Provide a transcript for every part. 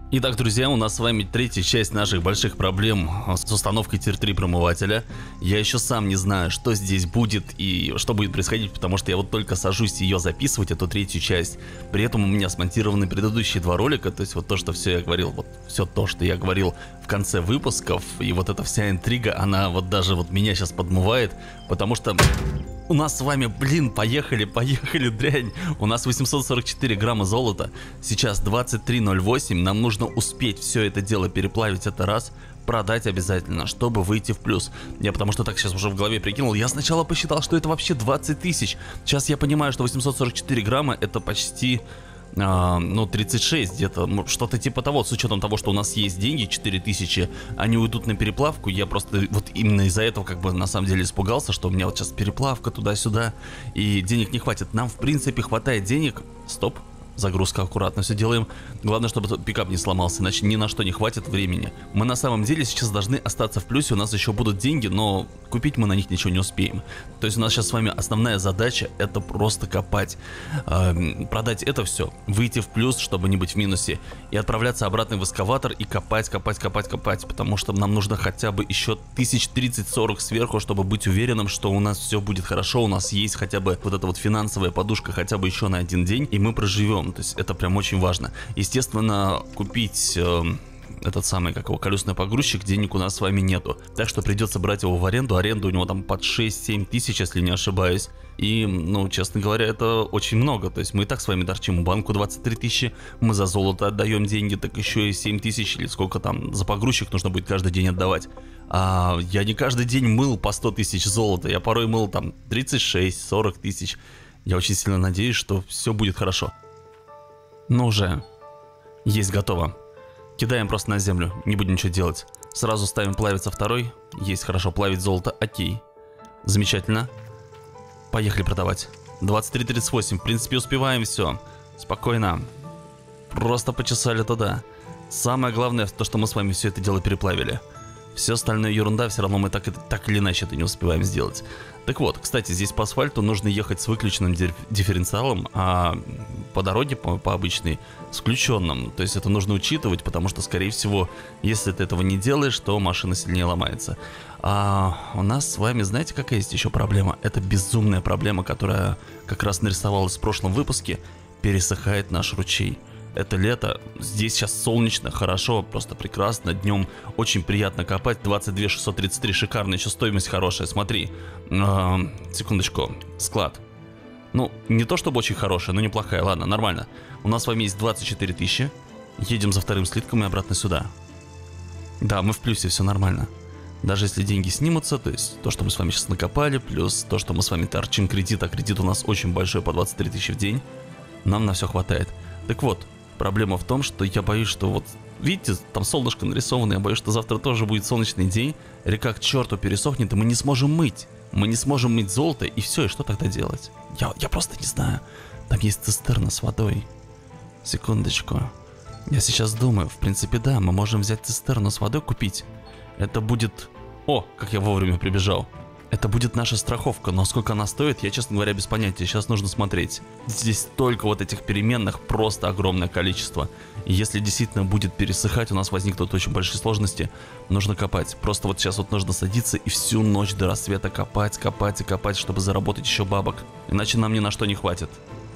Итак, друзья, у нас с вами третья часть наших больших проблем с установкой Тир-3 промывателя. Я еще сам не знаю, что здесь будет и что будет происходить, потому что я вот только сажусь ее записывать, эту третью часть. При этом у меня смонтированы предыдущие два ролика, то есть вот то, что все я говорил, вот все то, что я говорил в конце выпусков, и вот эта вся интрига, она вот даже вот меня сейчас подмывает, потому что... У нас с вами, поехали, дрянь. У нас 844 грамма золота. Сейчас 23:08. Нам нужно успеть все это дело переплавить, это раз. Продать обязательно, чтобы выйти в плюс. Я потому что так сейчас уже в голове прикинул. Я сначала посчитал, что это вообще 20 тысяч. Сейчас я понимаю, что 844 грамма это почти... 36 где-то, что-то типа того, с учетом того, что у нас есть деньги, 4000, они уйдут на переплавку, я просто вот именно из-за этого как бы на самом деле испугался, что у меня вот сейчас переплавка туда-сюда, и денег не хватит. Нам в принципе хватает денег. Стоп. Загрузка, аккуратно все делаем. Главное, чтобы пикап не сломался, иначе ни на что не хватит времени. Мы на самом деле сейчас должны остаться в плюсе, у нас еще будут деньги, но купить мы на них ничего не успеем. То есть у нас сейчас с вами основная задача это просто копать. Продать это все, выйти в плюс, чтобы не быть в минусе, и отправляться обратно в эскаватор и копать, потому что нам нужно хотя бы еще 1030-40 сверху, чтобы быть уверенным, что у нас все будет хорошо, у нас есть хотя бы вот эта вот финансовая подушка хотя бы еще на один день, и мы проживем. То есть это прям очень важно. Естественно, купить этот самый, как его, колесный погрузчик, денег у нас с вами нету. Так что придется брать его в аренду. Аренда у него там под 6-7 тысяч, если не ошибаюсь. И, ну, честно говоря, это очень много. То есть мы и так с вами торчим у банку 23 тысячи. Мы за золото отдаем деньги, так еще и 7 тысяч или сколько там за погрузчик нужно будет каждый день отдавать. А я не каждый день мыл по 100 тысяч золота. Я порой мыл там 36-40 тысяч. Я очень сильно надеюсь, что все будет хорошо. Ну уже есть, готово. Кидаем просто на землю, не будем ничего делать. Сразу ставим плавиться второй. Есть, хорошо, плавить золото, окей. Замечательно. Поехали продавать. 23:38, в принципе успеваем, все. Спокойно. Просто почесали туда. Самое главное, то, что мы с вами все это дело переплавили. Все остальное ерунда, все равно мы так или иначе это не успеваем сделать. Так вот, кстати, здесь по асфальту нужно ехать с выключенным дифференциалом, а по дороге, по обычной, с включенным. То есть это нужно учитывать, потому что, скорее всего, если ты этого не делаешь, то машина сильнее ломается. А у нас с вами, знаете, какая есть еще проблема? Это безумная проблема, которая как раз нарисовалась в прошлом выпуске. Пересыхает наш ручей. Это лето, здесь сейчас солнечно, хорошо, просто прекрасно, днем очень приятно копать, 22 633, шикарно, еще стоимость хорошая, смотри, секундочку, склад, ну, не то чтобы очень хорошая, но неплохая, ладно, нормально, у нас с вами есть 24 тысячи, едем за вторым слитком и обратно сюда, да, мы в плюсе, все нормально, даже если деньги снимутся, то есть то, что мы с вами сейчас накопали, плюс то, что мы с вами торчим кредит, а кредит у нас очень большой, по 23 тысячи в день, нам на все хватает, так вот. Проблема в том, что я боюсь, что вот, видите, там солнышко нарисовано, я боюсь, что завтра тоже будет солнечный день, река к черту пересохнет, и мы не сможем мыть. Мы не сможем мыть золото, и все, и что тогда делать? Я просто не знаю. Там есть цистерна с водой. Секундочку. Я сейчас думаю, в принципе, да, мы можем взять цистерну с водой купить. Это будет... О, как я вовремя прибежал. Это будет наша страховка, но сколько она стоит, я, честно говоря, без понятия. Сейчас нужно смотреть. Здесь только вот этих переменных просто огромное количество. И если действительно будет пересыхать, у нас возникнут очень большие сложности, нужно копать. Просто вот сейчас вот нужно садиться и всю ночь до рассвета копать, чтобы заработать еще бабок. Иначе нам ни на что не хватит.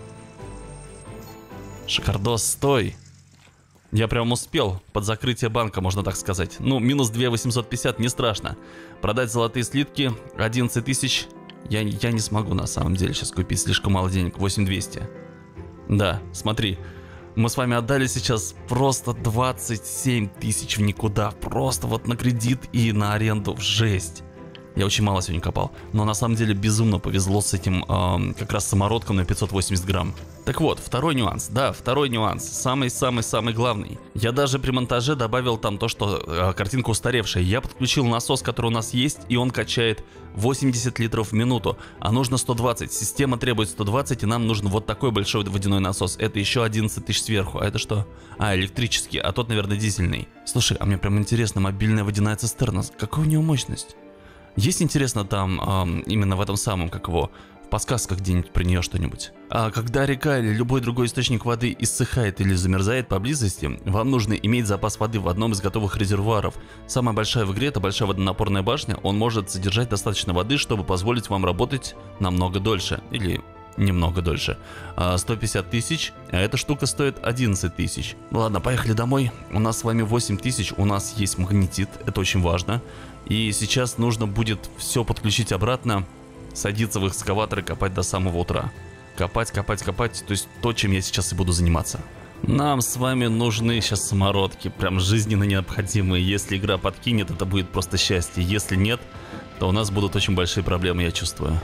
Шикардос, стой! Я прям успел под закрытие банка, можно так сказать. Ну, минус 2850, не страшно. Продать золотые слитки 11 тысяч. Я не смогу на самом деле сейчас купить, слишком мало денег, 8200. Да, смотри, мы с вами отдали сейчас просто 27 тысяч в никуда. Просто вот на кредит и на аренду, в жесть. Я очень мало сегодня копал, но на самом деле безумно повезло с этим как раз самородком на 580 грамм. Так вот, второй нюанс, да, второй нюанс, самый главный. Я даже при монтаже добавил там то, что картинка устаревшая. Я подключил насос, который у нас есть, и он качает 80 литров в минуту, а нужно 120. Система требует 120, и нам нужен вот такой большой водяной насос. Это еще 11 тысяч сверху, а это что? А, электрический, а тот, наверное, дизельный. Слушай, а мне прям интересно, мобильная водяная цистерна, какая у нее мощность? Есть, интересно, там именно в этом самом, как его, В подсказках где-нибудь про нее что-нибудь. А когда река или любой другой источник воды иссыхает или замерзает поблизости, вам нужно иметь запас воды в одном из готовых резервуаров. Самая большая в игре — это большая водонапорная башня. Он может содержать достаточно воды, чтобы позволить вам работать намного дольше. Или немного дольше. 150 тысяч, а эта штука стоит 11 тысяч. Ладно, поехали домой. У нас с вами 8 тысяч, у нас есть магнетит, это очень важно. И сейчас нужно будет все подключить обратно, садиться в экскаватор и копать до самого утра. Копать, копать, копать, то есть то, чем я сейчас и буду заниматься. Нам с вами нужны сейчас самородки, прям жизненно необходимые. Если игра подкинет, это будет просто счастье. Если нет, то у нас будут очень большие проблемы, я чувствую.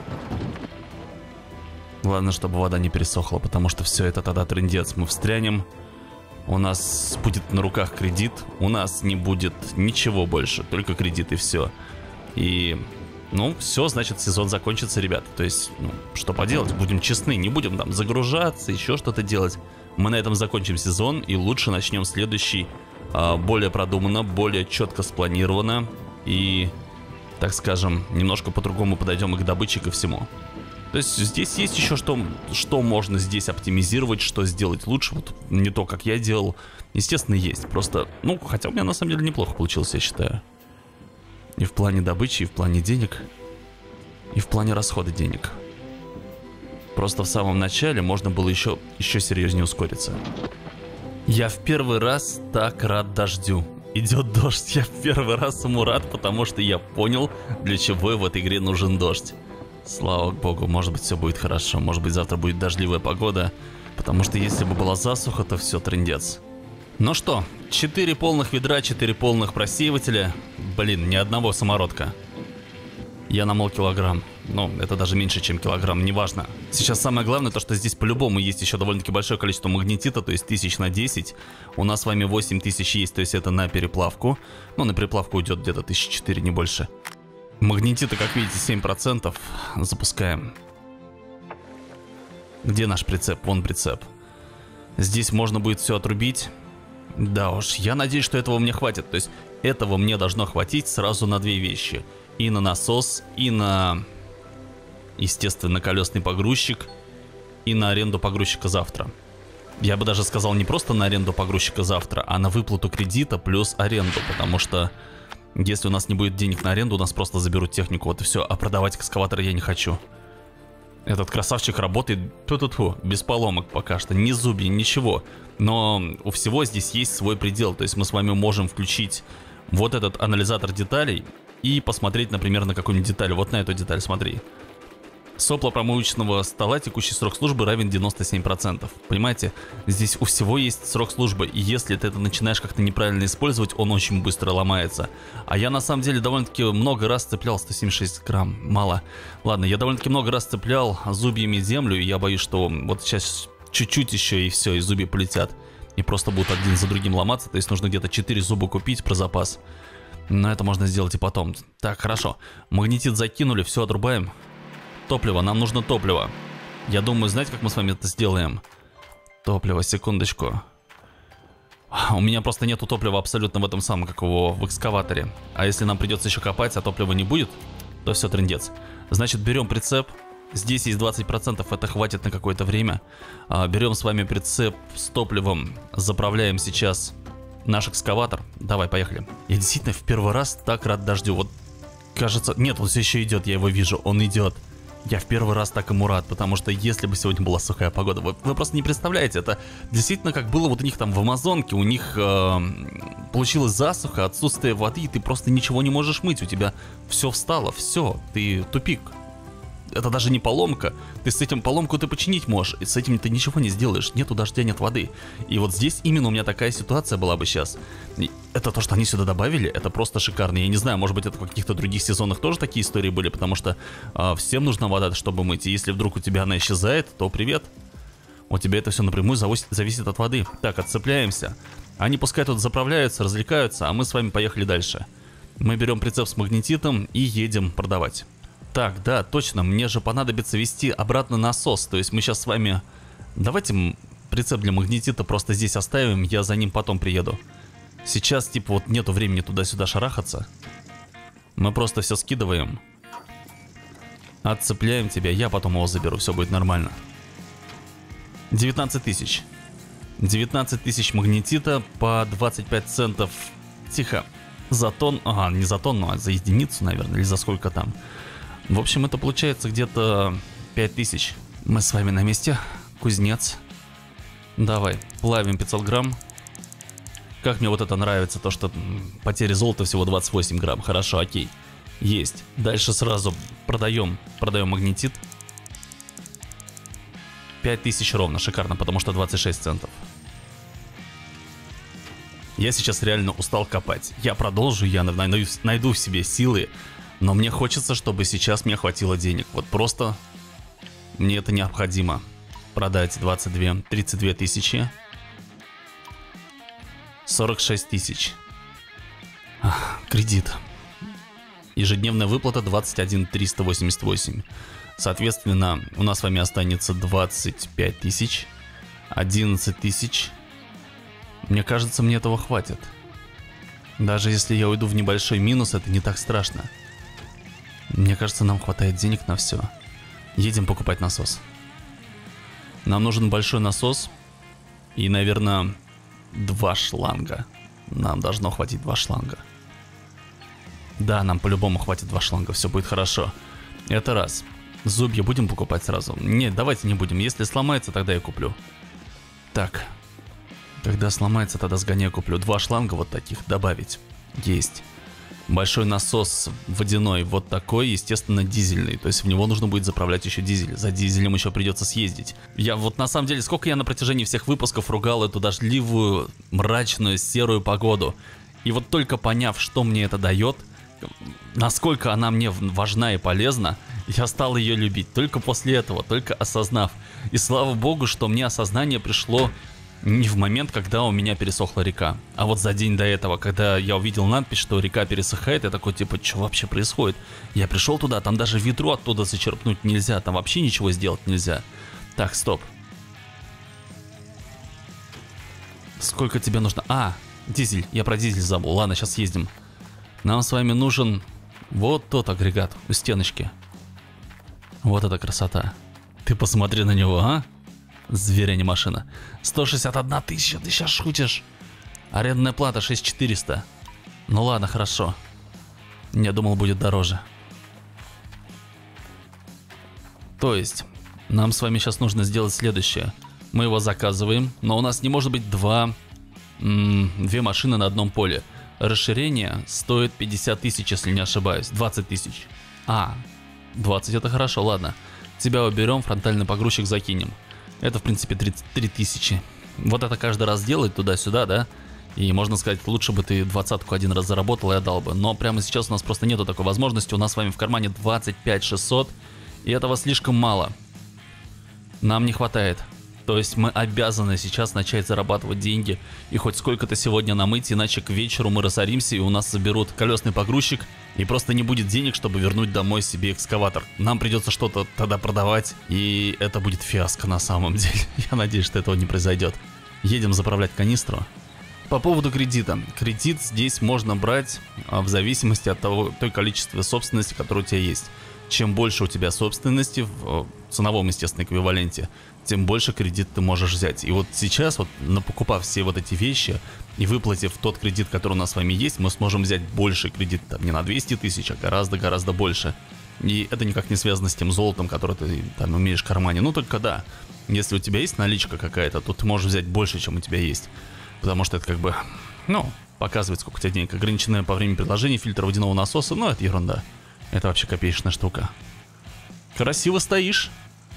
Главное, чтобы вода не пересохла, потому что все это тогда трындец. Мы встрянем, у нас будет на руках кредит, у нас не будет ничего больше, только кредит и все. И, ну, все, значит, сезон закончится, ребят. То есть, ну, что поделать, будем честны, не будем там загружаться, еще что-то делать. Мы на этом закончим сезон и лучше начнем следующий более продуманно, более четко спланированно и, так скажем, немножко по-другому подойдем и к добыче, и ко всему. То есть здесь есть еще что можно здесь оптимизировать, что сделать лучше. Вот не то, как я делал. Естественно, есть. Просто, ну, хотя у меня на самом деле неплохо получилось, я считаю. И в плане добычи, и в плане денег, и в плане расхода денег. Просто в самом начале можно было еще серьезнее ускориться. Я в первый раз так рад дождю. Идет дождь, я в первый раз ему рад, потому что я понял, для чего в этой игре нужен дождь. Слава богу, может быть, все будет хорошо. Может быть, завтра будет дождливая погода. Потому что если бы была засуха, то все, трындец. Ну что, 4 полных ведра, 4 полных просеивателя. Блин, ни одного самородка. Я намол килограмм. Ну, это даже меньше, чем килограмм, неважно. Сейчас самое главное, то что здесь по-любому есть еще довольно-таки большое количество магнетита, то есть 1000 на 10. У нас с вами 8000 есть, то есть это на переплавку. Ну, на переплавку уйдет где-то 1004, не больше. Магнетита, как видите, 7%. Запускаем. Где наш прицеп? Вон прицеп. Здесь можно будет все отрубить. Да уж, я надеюсь, что этого мне хватит. То есть этого мне должно хватить сразу на две вещи. И на насос, и на, естественно, колесный погрузчик, и на аренду погрузчика завтра. Я бы даже сказал не просто на аренду погрузчика завтра, а на выплату кредита плюс аренду, потому что если у нас не будет денег на аренду, у нас просто заберут технику, вот и все. А продавать экскаватор я не хочу. Этот красавчик работает без поломок пока что, ни зубья, ничего. Но у всего здесь есть свой предел, то есть мы с вами можем включить вот этот анализатор деталей и посмотреть, например, на какую-нибудь деталь. Вот на эту деталь, смотри. Сопло промывочного стола, текущий срок службы равен 97%. Понимаете, здесь у всего есть срок службы, и если ты это начинаешь как-то неправильно использовать, он очень быстро ломается. А я на самом деле довольно-таки много раз цеплял, 176 грамм, мало. Ладно, я довольно-таки много раз цеплял зубьями землю, и я боюсь, что вот сейчас чуть-чуть еще и все, и зубья полетят. И просто будут один за другим ломаться, то есть нужно где-то 4 зуба купить про запас. Но это можно сделать и потом. Так, хорошо, магнетит закинули, все отрубаем. Топливо, нам нужно топливо. Я думаю, знаете, как мы с вами это сделаем? Топливо, секундочку. У меня просто нету топлива абсолютно в этом самом, как его, в экскаваторе. А если нам придется еще копать, а топлива не будет, то все, трындец. Значит, берем прицеп. Здесь есть 20%, это хватит на какое-то время. Берем с вами прицеп с топливом, заправляем сейчас наш экскаватор. Давай, поехали. Я действительно в первый раз так рад дождю. Вот, кажется... Нет, он все еще идет, я его вижу, он идет. Я в первый раз так ему рад, потому что если бы сегодня была сухая погода, вы просто не представляете, это действительно как было вот у них там в Амазонке, у них получилась засуха, отсутствие воды, и ты просто ничего не можешь мыть, у тебя все встало, все, ты тупик. Это даже не поломка, ты с этим поломку ты починить можешь, и с этим ты ничего не сделаешь, нету дождя, нет воды. И вот здесь именно у меня такая ситуация была бы сейчас. И это то, что они сюда добавили, это просто шикарно. Я не знаю, может быть, это в каких-то других сезонах тоже такие истории были, потому что всем нужна вода, чтобы мыть. И если вдруг у тебя она исчезает, то привет. У тебя это все напрямую зависит от воды. Так, отцепляемся. Они пускай тут заправляются, развлекаются, а мы с вами поехали дальше. Мы берем прицеп с магнетитом и едем продавать. Так, да, точно, мне же понадобится вести обратно насос, то есть мы сейчас с вами... Давайте прицеп для магнетита просто здесь оставим, я за ним потом приеду. Сейчас, типа, вот нету времени туда-сюда шарахаться. Мы просто все скидываем. Отцепляем тебя, я потом его заберу, все будет нормально. 19 тысяч. 19 тысяч магнетита по 25 центов. Тихо. За тонн, ага, не за тонну, а за единицу, наверное, или за сколько там. В общем, это получается где-то 5000. Мы с вами на месте. Кузнец. Давай, плавим 500 грамм. Как мне вот это нравится, то что потери золота всего 28 грамм. Хорошо, окей. Есть. Дальше сразу продаем магнетит. 5000 ровно, шикарно, потому что 26 центов. Я сейчас реально устал копать. Я продолжу, я найду в себе силы. Но мне хочется, чтобы сейчас мне хватило денег. Вот просто мне это необходимо. Продать 32 тысячи. 46 тысяч. Кредит. Ежедневная выплата 21 388. Соответственно, у нас с вами останется 25 тысяч. 11 тысяч. Мне кажется, мне этого хватит. Даже если я уйду в небольшой минус, это не так страшно. Мне кажется, нам хватает денег на все. Едем покупать насос. Нам нужен большой насос. И, наверное, 2 шланга. Нам должно хватить 2 шланга. Да, нам по-любому хватит 2 шланга. Все будет хорошо. Это раз. Зубья будем покупать сразу? Нет, давайте не будем. Если сломается, тогда я куплю. Так. Когда сломается, тогда сгоняю, куплю. 2 шланга вот таких добавить. Есть. Большой насос водяной, вот такой, естественно, дизельный. То есть в него нужно будет заправлять еще дизель. За дизелем еще придется съездить. Я вот на самом деле, сколько я на протяжении всех выпусков ругал эту дождливую, мрачную, серую погоду. И вот только поняв, что мне это дает, насколько она мне важна и полезна, я стал ее любить. Только после этого, только осознав. И слава богу, что мне осознание пришло не в момент, когда у меня пересохла река, а вот за день до этого, когда я увидел надпись, что река пересыхает, я такой, типа, что вообще происходит? Я пришел туда, там даже ведро оттуда зачерпнуть нельзя, там вообще ничего сделать нельзя. Так, стоп. Сколько тебе нужно? А, дизель, я про дизель забыл. Ладно, сейчас съездим. Нам с вами нужен вот тот агрегат у стеночки. Вот эта красота. Ты посмотри на него, а? Зверь, а не машина. 161 тысяча, ты сейчас шутишь? Арендная плата 6400. Ну ладно, хорошо. Я думал, будет дороже. То есть, нам с вами сейчас нужно сделать следующее. Мы его заказываем, но у нас не может быть две машины на одном поле. Расширение стоит 50 тысяч, если не ошибаюсь. 20 тысяч. 20 это хорошо, ладно. Тебя уберем, фронтальный погрузчик закинем. Это, в принципе, 33 тысячи. Вот это каждый раз делать туда-сюда, да? И можно сказать, лучше бы ты 20-ку один раз заработал и отдал бы. Но прямо сейчас у нас просто нету такой возможности. У нас с вами в кармане 25 600. И этого слишком мало. Нам не хватает. То есть мы обязаны сейчас начать зарабатывать деньги и хоть сколько-то сегодня намыть, иначе к вечеру мы разоримся и у нас заберут колесный погрузчик и просто не будет денег, чтобы вернуть домой себе экскаватор. Нам придется что-то тогда продавать, и это будет фиаско на самом деле. Я надеюсь, что этого не произойдет. Едем заправлять канистру. По поводу кредита. Кредит здесь можно брать в зависимости от той количества собственности, которая у тебя есть. Чем больше у тебя собственности в ценовом, естественно, эквиваленте, тем больше кредит ты можешь взять. И вот сейчас, вот покупав все вот эти вещи и выплатив тот кредит, который у нас с вами есть, мы сможем взять больше кредит, там, не на 200 тысяч, а гораздо-гораздо больше. И это никак не связано с тем золотом, который ты там имеешь в кармане. Ну только да, если у тебя есть наличка какая-то, то ты можешь взять больше, чем у тебя есть. Потому что это как бы, показывает, сколько у тебя денег. Ограниченное по времени предложения, фильтр водяного насоса, это ерунда. Это вообще копеечная штука. Красиво стоишь.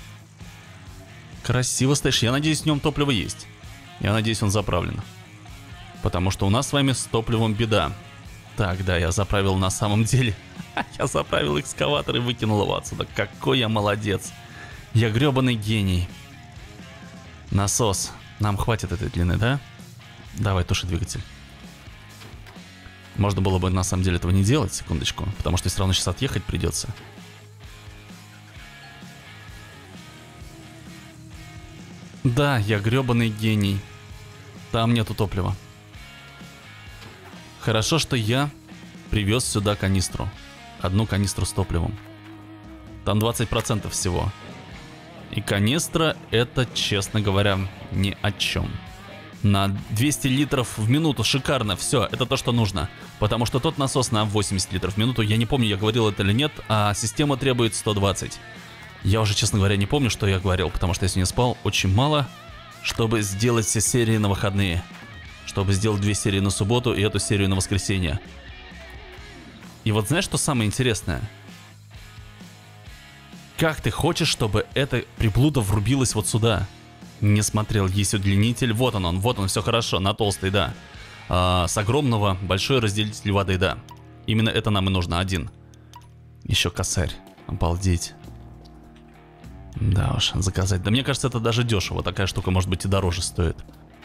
Красиво стоишь. Я надеюсь, в нем топливо есть. Я надеюсь, он заправлен. Потому что у нас с вами с топливом беда. Так, да, я заправил на самом деле. Я заправил экскаватор и выкинул его отсюда. Какой я молодец. Я гребаный гений. Насос. Нам хватит этой длины, да? Давай, туши двигатель. Можно было бы на самом деле этого не делать, секундочку. Потому что все равно сейчас отъехать придется. Да, я гребаный гений. Там нету топлива. Хорошо, что я привез сюда канистру. Одну канистру с топливом. Там 20% всего. И канистра это, честно говоря, ни о чем. На 200 литров в минуту шикарно, все, это то, что нужно. Потому что тот насос на 80 литров в минуту, я не помню, я говорил это или нет, а система требует 120. Я уже, честно говоря, не помню, что я говорил, потому что я сегодня спал очень мало, чтобы сделать все серии на выходные. Чтобы сделать 2 серии на субботу и эту серию на воскресенье. И вот знаешь, что самое интересное? Как ты хочешь, чтобы эта приблуда врубилась вот сюда? Не смотрел, есть удлинитель, вот он, все хорошо, на толстый, да. С огромного большой разделитель воды, да. Именно это нам и нужно, один. Еще косарь, обалдеть. Да уж, заказать. Да мне кажется, это даже дешево, такая штука может быть и дороже стоит.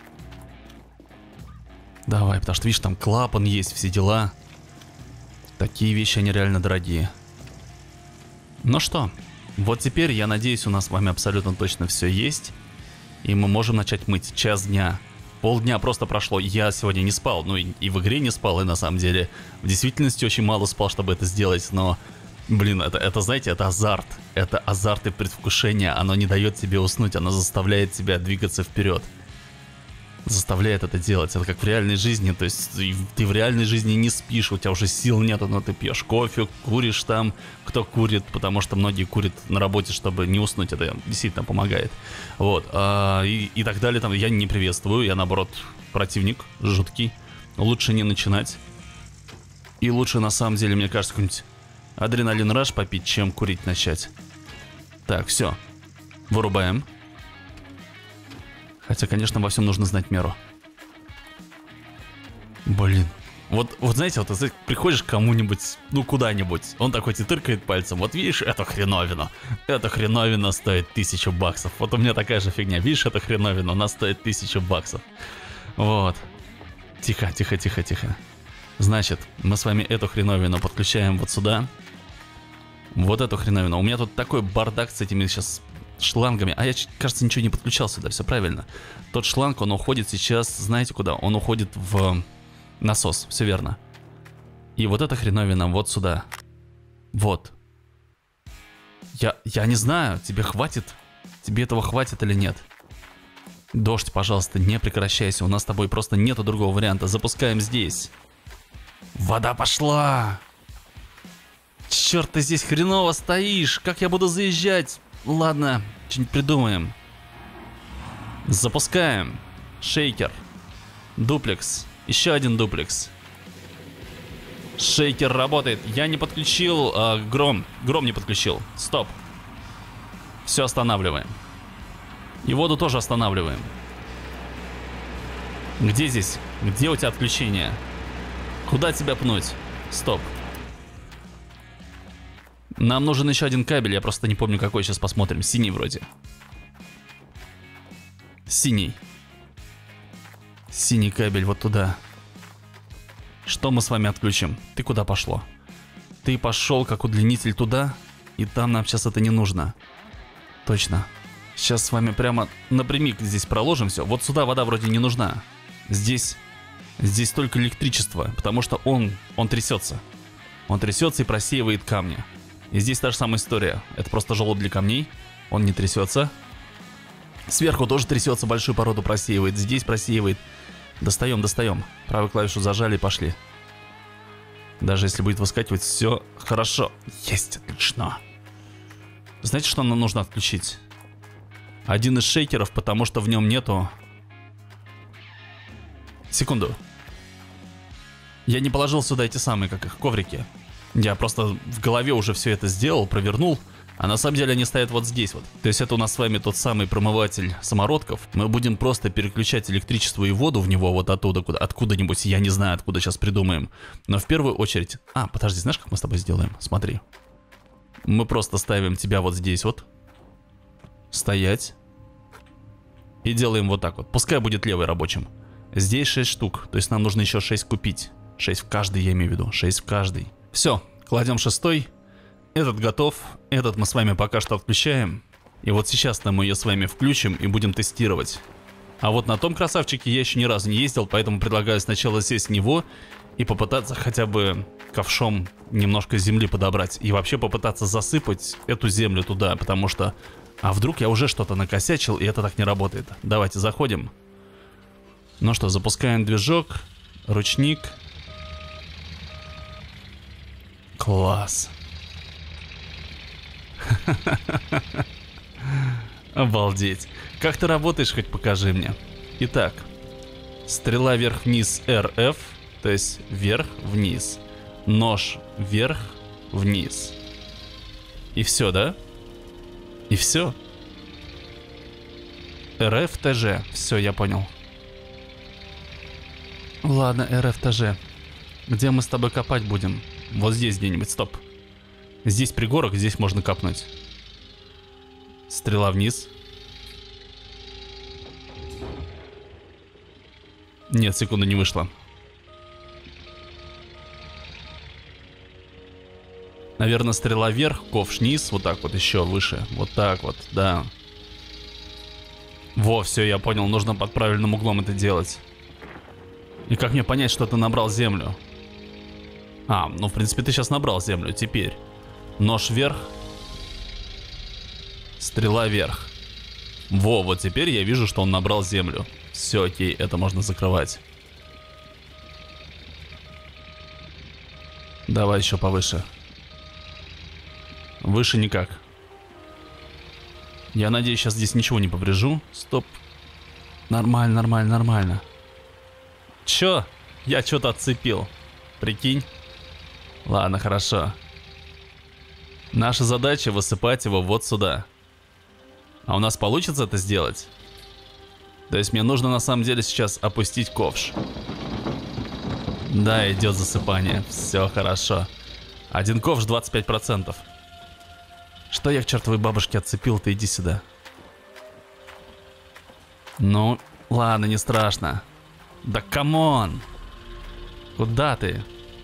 Давай, потому что, видишь, там клапан есть, все дела. Такие вещи, они реально дорогие. Ну что, вот теперь, я надеюсь, у нас с вами абсолютно точно все есть. И мы можем начать мыть. Час дня. Полдня просто прошло. Я сегодня не спал. Ну и в игре не спал, и на самом деле в действительности очень мало спал, чтобы это сделать. Но, блин, это знаете, это азарт. Это азарт и предвкушение. Оно не дает тебе уснуть. Оно заставляет тебя двигаться вперед. Заставляет это делать. Это как в реальной жизни. То есть ты в реальной жизни не спишь, у тебя уже сил нету, но ты пьешь кофе, куришь там, кто курит, потому что многие курят на работе, чтобы не уснуть. Это действительно помогает. Вот. И так далее. Там я не приветствую, я наоборот противник жуткий. Лучше не начинать. И лучше на самом деле, мне кажется, какой-нибудь адреналин раш попить, чем курить начать. Так, все. Вырубаем. Хотя, конечно, во всем нужно знать меру. Блин. Вот знаете, вот ты приходишь к кому-нибудь, ну куда-нибудь, он такой тебе тыркает пальцем, вот видишь эту хреновину. Эта хреновина стоит 1000 баксов. Вот у меня такая же фигня, видишь эту хреновину, она стоит 1000 баксов. Вот. Тихо, тихо, тихо, тихо. Значит, мы с вами эту хреновину подключаем вот сюда. Вот эту хреновину. У меня тут такой бардак с этими сейчас шлангами. А я, кажется, ничего не подключал сюда, все правильно. Тот шланг, он уходит сейчас, знаете куда? Он уходит в насос, все верно. И вот эта хреновина вот сюда. Вот. Я не знаю, тебе хватит? Тебе этого хватит или нет? Дождь, пожалуйста, не прекращайся. У нас с тобой просто нету другого варианта. Запускаем здесь. Вода пошла! Черт, ты здесь хреново стоишь. Как я буду заезжать? Ладно, что-нибудь придумаем. Запускаем. Шейкер. Дуплекс. Еще один дуплекс. Шейкер работает. Я не подключил гром. Гром не подключил. Стоп. Все останавливаем. И воду тоже останавливаем. Где здесь? Где у тебя отключение? Куда тебя пнуть? Стоп. Нам нужен еще один кабель, я просто не помню какой, сейчас посмотрим. Синий вроде. Синий. Синий кабель вот туда. Что мы с вами отключим? Ты куда пошло? Ты пошел как удлинитель туда, и там нам сейчас это не нужно. Точно. Сейчас с вами прямо напрямик здесь проложим все. Вот сюда вода вроде не нужна. Здесь только электричество, потому что он трясется. Он трясется и просеивает камни. И здесь та же самая история. Это просто желоб для камней. Он не трясется. Сверху тоже трясется, большую породу просеивает. Здесь просеивает. Достаем, достаем. Правую клавишу зажали и пошли. Даже если будет выскакивать, все хорошо. Есть, отлично. Знаете, что нам нужно отключить? Один из шейкеров, потому что в нем нету... Секунду. Я не положил сюда эти самые, как их, коврики. Я просто в голове уже все это сделал, провернул. А на самом деле они стоят вот здесь вот. То есть это у нас с вами тот самый промыватель самородков. Мы будем просто переключать электричество и воду в него вот оттуда, откуда-нибудь. Я не знаю, откуда сейчас придумаем. Но в первую очередь... подожди, знаешь, как мы с тобой сделаем? Смотри. Мы просто ставим тебя вот здесь вот. Стоять. И делаем вот так вот. Пускай будет левый рабочим. Здесь 6 штук. То есть нам нужно еще 6 купить. 6 в каждый, я имею в виду. 6 в каждый. Все, кладем 6-й. Этот готов. Этот мы с вами пока что отключаем. И вот сейчас мы ее с вами включим и будем тестировать. А вот на том красавчике я еще ни разу не ездил, поэтому предлагаю сначала сесть в него и попытаться хотя бы ковшом немножко земли подобрать. И вообще попытаться засыпать эту землю туда, потому что... А вдруг я уже что-то накосячил, и это так не работает. Давайте заходим. Ну что, запускаем движок. Ручник. Класс. Обалдеть. Как ты работаешь, хоть покажи мне. Итак, стрела вверх-вниз RF, то есть вверх-вниз. Нож вверх-вниз. И все, да? И все. РФ, ТЖ. Все, я понял. Ладно, РФ, ТЖ. Где мы с тобой копать будем? Вот здесь где-нибудь, стоп. Здесь пригорок, здесь можно копнуть. Стрела вниз. Нет, секунду, не вышло. Наверное, стрела вверх, ковш вниз, вот так вот еще выше. Вот так вот, да. Во, все, я понял, нужно под правильным углом это делать. И как мне понять, что ты набрал землю? А, ну в принципе ты сейчас набрал землю, теперь. Нож вверх. Стрела вверх. Во, вот теперь я вижу, что он набрал землю. Все, окей, это можно закрывать. Давай еще повыше. Выше никак. Я надеюсь, сейчас здесь ничего не поврежу. Стоп. Нормально, нормально, нормально. Чё? Я что-то отцепил. Прикинь. Ладно, хорошо. Наша задача высыпать его вот сюда. А у нас получится это сделать? То есть мне нужно на самом деле сейчас опустить ковш. Да, идет засыпание. Все хорошо. Один ковш 25%. Что я к чертовой бабушке отцепил, ты иди сюда. Ну, ладно, не страшно. Да камон! Куда ты?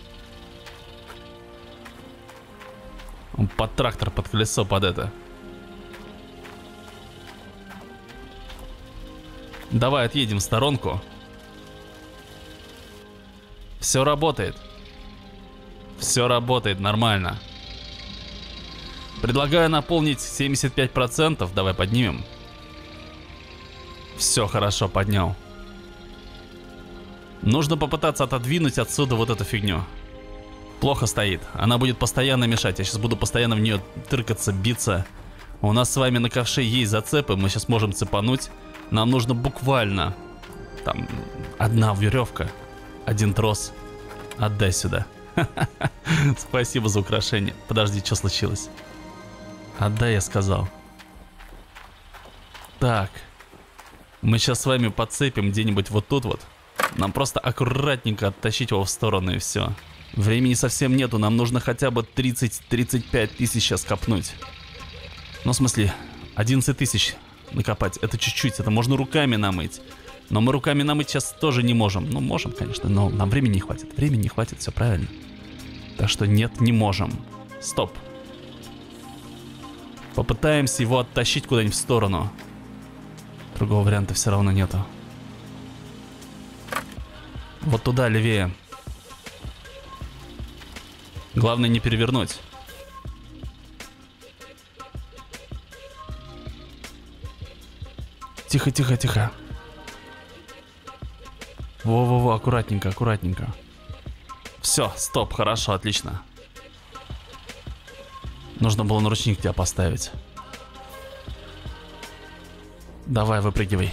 Под трактор, под колесо, под это. Давай отъедем в сторонку. Все работает. Все работает нормально. Предлагаю наполнить 75%. Давай поднимем. Все хорошо, поднял. Нужно попытаться отодвинуть отсюда вот эту фигню. Плохо стоит. Она будет постоянно мешать. Я сейчас буду постоянно в нее тыркаться, биться. У нас с вами на ковше есть зацепы. Мы сейчас можем цепануть. Нам нужно буквально... Там одна веревка. Один трос. Отдай сюда. Спасибо за украшение. Подожди, что случилось? Отдай, я сказал. Так. Мы сейчас с вами подцепим где-нибудь вот тут вот. Нам просто аккуратненько оттащить его в сторону и все. Времени совсем нету. Нам нужно хотя бы 30-35 тысяч сейчас копнуть. Ну, в смысле, 11 тысяч накопать. Это чуть-чуть. Это можно руками намыть. Но мы руками намыть сейчас тоже не можем. Ну, можем, конечно, но нам времени не хватит. Времени не хватит, все правильно. Так что нет, не можем. Стоп. Попытаемся его оттащить куда-нибудь в сторону. Другого варианта все равно нету. Вот туда, левее. Главное не перевернуть. Тихо, тихо, тихо. Во-во-во, аккуратненько, аккуратненько. Все, стоп, хорошо, отлично. Нужно было наручник тебя поставить. Давай, выпрыгивай.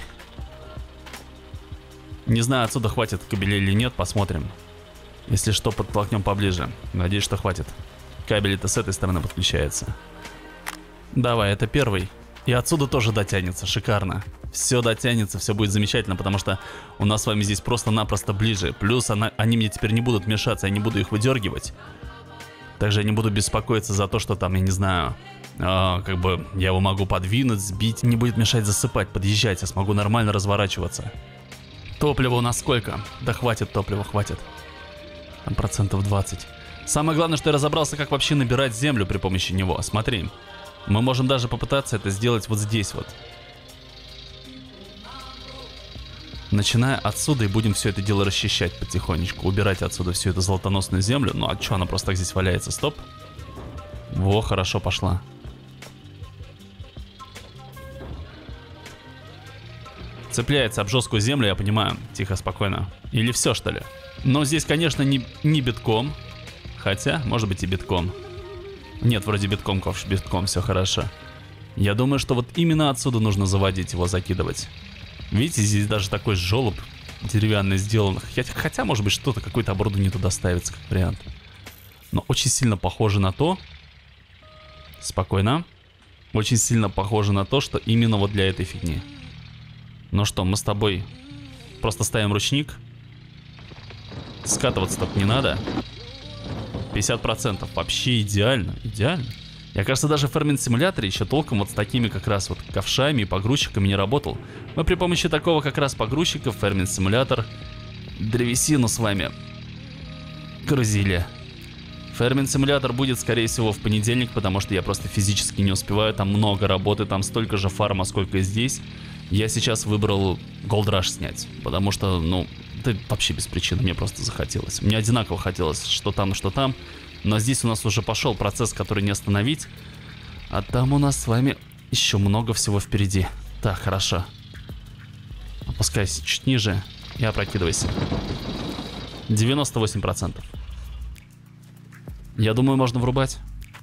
Не знаю, отсюда хватит кабелей или нет, посмотрим. Если что, подтолкнем поближе. Надеюсь, что хватит. Кабель-то с этой стороны подключается. Давай, это первый. И отсюда тоже дотянется, шикарно. Все дотянется, все будет замечательно, потому что у нас с вами здесь просто-напросто ближе. Плюс они мне теперь не будут мешаться, я не буду их выдергивать. Также я не буду беспокоиться за то, что там, я не знаю, как бы я его могу подвинуть, сбить. Не будет мешать засыпать, подъезжать, я смогу нормально разворачиваться. Топлива у нас сколько? Да хватит топлива, хватит. Там процентов 20. Самое главное, что я разобрался, как вообще набирать землю при помощи него. Смотри, мы можем даже попытаться это сделать вот здесь вот. Начиная отсюда и будем все это дело расчищать потихонечку. Убирать отсюда всю эту золотоносную землю. Ну а что, она просто так здесь валяется? Стоп. Во, хорошо пошла. Цепляется об жесткую землю, я понимаю. Тихо, спокойно. Или все, что ли? Но здесь, конечно, не битком. Хотя, может быть и битком. Нет, вроде битком, ковш, битком, все хорошо. Я думаю, что вот именно отсюда нужно заводить его, закидывать. Видите, здесь даже такой желоб деревянный сделан. Хотя, может быть, что-то, какое-то оборудование туда ставится, как вариант. Но очень сильно похоже на то... Спокойно. Очень сильно похоже на то, что именно вот для этой фигни. Ну что, мы с тобой просто ставим ручник. Скатываться только не надо. 50%. Вообще идеально. Идеально. Я, кажется, даже в фермент-симуляторе еще толком вот с такими как раз вот ковшами и погрузчиками не работал. Мы при помощи такого как раз погрузчика в фермент-симулятор древесину с вами грузили. Фермент-симулятор будет, скорее всего, в понедельник, потому что я просто физически не успеваю. Там много работы, там столько же фарма, сколько и здесь. Я сейчас выбрал Gold Rush снять, потому что, ну, это вообще без причины, мне просто захотелось. Мне одинаково хотелось, что там и что там. Но здесь у нас уже пошел процесс, который не остановить. А там у нас с вами еще много всего впереди. Так, хорошо. Опускайся чуть ниже и опрокидывайся. 98%. Я думаю, можно врубать.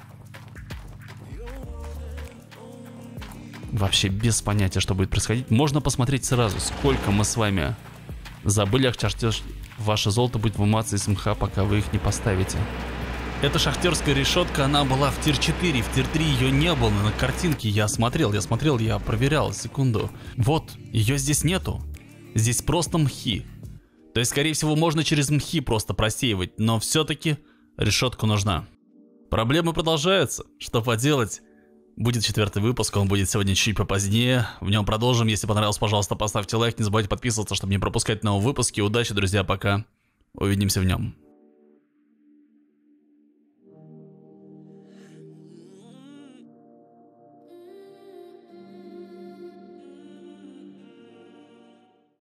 Вообще без понятия, что будет происходить. Можно посмотреть сразу, сколько мы с вами забыли. Ваше золото будет вымываться из мха, пока вы их не поставите. Эта шахтерская решетка, она была в тир 4, в тир 3 ее не было. На картинке я смотрел, я проверял, секунду. Вот, ее здесь нету. Здесь просто мхи. То есть, скорее всего, можно через мхи просто просеивать, но все-таки решетка нужна. Проблемы продолжаются. Что поделать? Будет 4-й выпуск, он будет сегодня чуть попозднее. В нем продолжим. Если понравилось, пожалуйста, поставьте лайк. Не забывайте подписываться, чтобы не пропускать новые выпуски. Удачи, друзья, пока. Увидимся в нем.